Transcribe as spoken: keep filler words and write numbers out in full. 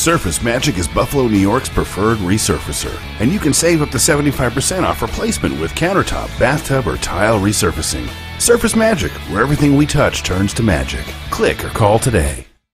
Surface Magic is Buffalo, New York's preferred resurfacer, and you can save up to seventy-five percent off replacement with countertop, bathtub, or tile resurfacing. Surface Magic, where everything we touch turns to magic. Click or call today.